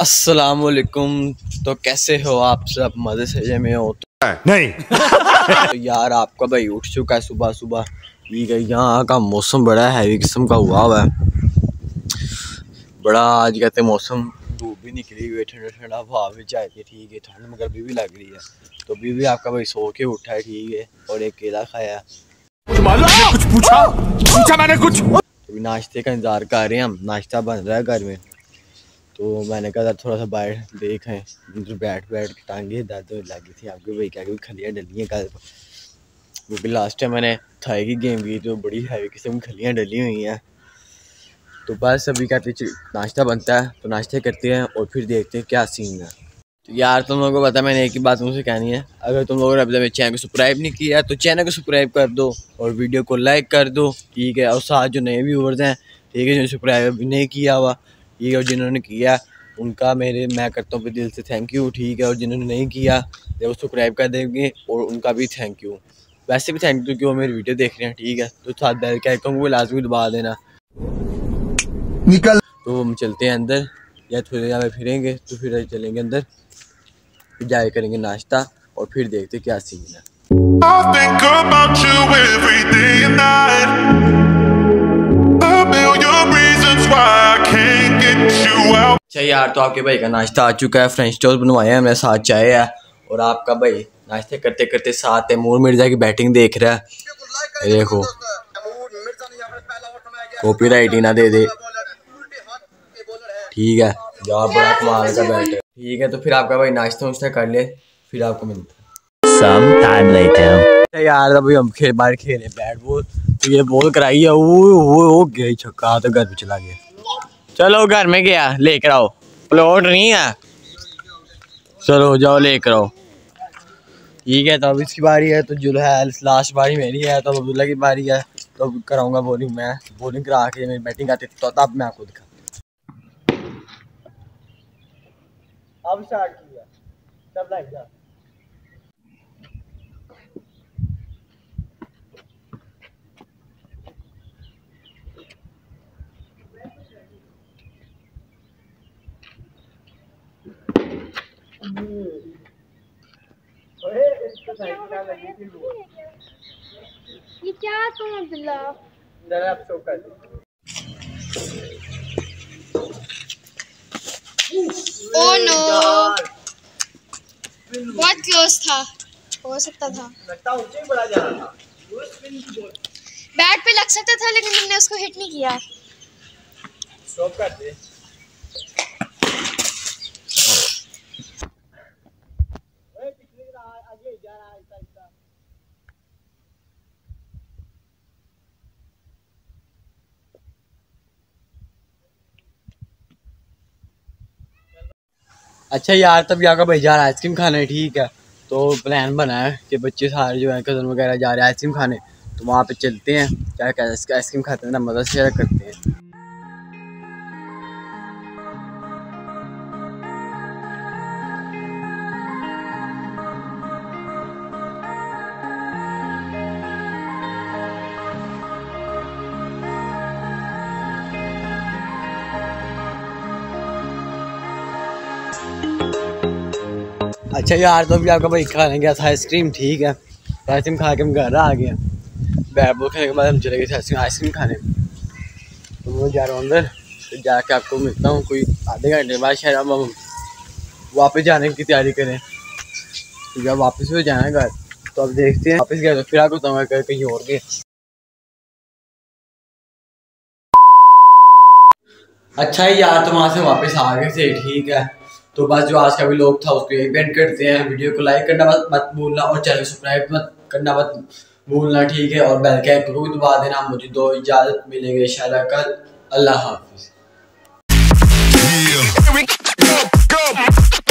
अस्सलामुअलैकुम। तो कैसे हो आप सब? मज़े से में हो तो नहीं। तो यार आपका भाई उठ चुका है सुबह सुबह। यहाँ का मौसम बड़ा हैवी किस्म का हुआ है। बड़ा आज कहते मौसम, धूप भी निकली हुई है, ठंडा ठंडा हवा भी चाहती है, ठीक है। ठंड मगर अभी भी लग रही है। तो अभी भी आपका भाई सो के उठा है, ठीक है, और एक केला खाया। कुछ पूछा मैंने कुछ। तो नाश्ते का इंतज़ार कर रहे हैं हम। नाश्ता बन रहा है घर में, तो मैंने कहा थोड़ा सा बाहर देखें। बैठ के टांगे दर्द लगी थी आपके भाई, क्या खलियाँ डली हैं कल, क्योंकि लास्ट टाइम मैंने थाई की गेम की तो बड़ी हैवी किस्म की खलियाँ डली हुई हैं। तो बस अभी कहते नाश्ता बनता है, तो नाश्ते करते हैं और फिर देखते हैं क्या सीन है। तो यार तुम लोगों को पता है, मैंने एक ही बात मुझसे कहनी है, अगर तुम लोगों ने अभी मेरे चैनल को सब्सक्राइब नहीं किया तो चैनल को सब्सक्राइब कर दो और वीडियो को लाइक कर दो, ठीक है। और साथ जो नए व्यूवर्स हैं, ठीक है, जिन्होंने सब्सक्राइब अभी नहीं किया हुआ, ठीक है, और जिन्होंने किया उनका मैं करता हूँ दिल से थैंक यू, ठीक है। और जिन्होंने नहीं किया जब वो सब्सक्राइब कर देंगे और उनका भी थैंक यू। वैसे भी थैंक यू कि वो मेरी वीडियो देख रहे हैं, ठीक है। तो साथ बेल के आइकन को लाजमी दबा देना। निकल। तो हम चलते हैं अंदर, या थोड़ी देर फिरेंगे तो फिर चलेंगे अंदर, फिर जाए करेंगे नाश्ता और फिर देखते क्या सीन है। अच्छा यार, तो आपके भाई का नाश्ता आ चुका है। फ्रेंच टोस्ट बनवाए हैं हमने, साथ चाय है। और आपका भाई नाश्ते करते करते साथ तैमूर मिर्जा की बैटिंग देख रहा है। देखो कॉपीराइट ही ना दे दे, ठीक है। जवाब बड़ा कमाल का बैट है, ठीक है। तो फिर आपका भाई नाश्ता वाश्ता कर ले, फिर आपको मिलता है some time later। यार अभी हम बाहर खेले बैट बॉल, तो ये बॉल कराई है, वो गया छक्का, तो घर पे चला गया। चलो घर में गया, लेकर आओ, प्लॉट नहीं है, चलो जाओ लेकर आओ, ठीक है। तो अब इसकी बारी है, तो जो है लास्ट बारी मेरी है, तो अब्दुल्ला की बारी है। तो अब कराऊंगा बॉलिंग मैं, बॉलिंग करा के मेरी बैटिंग आती तो तब मैं आपको दिखा। अब स्टार्ट किया, तब लग जा। ये क्या तुम अब्दुल्ला? जरा आप शो कर। ओह नो, बहुत क्लोज था, हो सकता था। लगता ऊंचे ही बड़ा जा रहा था। बैट पे लग सकता था, लेकिन तुमने उसको हिट नहीं किया। स्टॉप कर दे। अच्छा यार, तब यहाँ का भाई जा रहा है आइसक्रीम खाने, ठीक है। तो प्लान बना है कि बच्चे सारे जो है कज़न वगैरह जा रहे हैं आइसक्रीम खाने, तो वहाँ पे चलते हैं, क्या आइसक्रीम खाते हैं ना, मज़ा शेयर करते हैं। अच्छा यार, तो अभी आपका भाई खाने गया था आइसक्रीम, ठीक है। तो आइसक्रीम खा के हम घर आ गए। बैट बॉल खेलने के बाद हम चले गए थे आइसक्रीम खाने। तो मैं जा रहा हूँ अंदर, फिर जाके आपको मिलता हूँ कोई आधे घंटे बाद। शायद हम वापस जाने की तैयारी करें, तो जब वापस भी जाना है घर, तो अब देखते हैं। वापस गए तो फिर आपको बताऊँगा कहीं और गए। अच्छा यार, तो वहाँ से वापस आ गए थे, ठीक है। तो बस जो आज का भी लोग था उसको यही पेंट करते हैं। वीडियो को लाइक करना मत भूलना और चैनल सब्सक्राइब मत भूलना, ठीक है। और बेल के आइकन को भी दबा देना। मुझे दो इजाज़त, मिलेंगे इंशाल्लाह कल। अल्लाह हाफिज़।